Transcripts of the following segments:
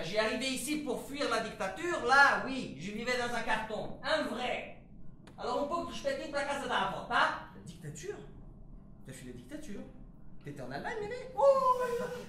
J'y arrivé ici pour fuir la dictature, là, oui, je vivais dans un carton, un vrai. Alors, on peut que je te dis la casa d'avant, hein? La dictature? T'as fui la dictature? T'étais en Allemagne, mémé? Oh,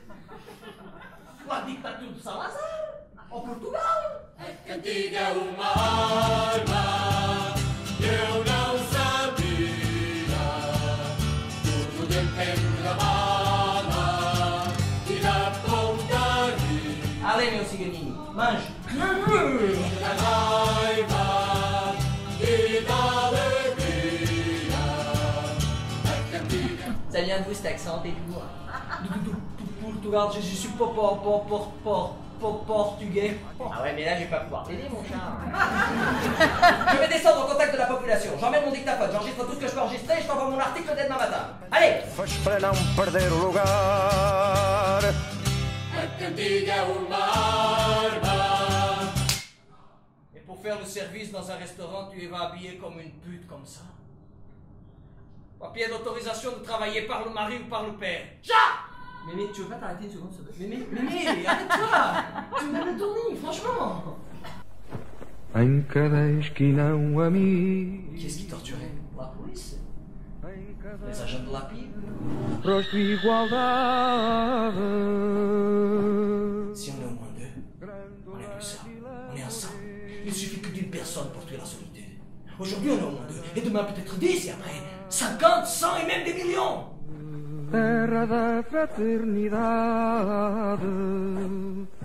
la dictature de Salazar, en Portugal. Cantiga uma alma, eu não sabia tudo depende da bala e da pontaria. Allez, meu ciganinho, mange. Da raiva e da alegria. A cantiga. Ça vient d'où cet accent, t'es d'où? Portugal, je suis pas portugais. Ah ouais, mais là, je vais pas pouvoir t'aider, mon chat. Je vais descendre au contact de la population. J'emmène mon dictaphone, j'enregistre tout ce que je peux enregistrer et je t'envoie mon article dès demain matin. Allez! Faz para não perder o lugar. A cantiga é uma arma. Et pour faire le service dans un restaurant, tu vas habillé comme une pute comme ça. Papier d'autorisation de travailler par le mari ou par le père. Chat! Mémé, tu veux pas t'arrêter une seconde, s'il te plaît? Mémé, arrête-toi! Tu me donnes le tournis, franchement! Em cada esquina amigo. Qui est-ce qui torturait? La police? Les agents de la PIB? Rosto e igualdade. Si on est au moins deux, on est plus ça. On est ensemble. Il suffit que d'une personne pour tuer la solitude. Aujourd'hui, on est au moins deux. Et demain, peut-être 10, et après, 50, 100 et même des millions. Terra da fraternidade.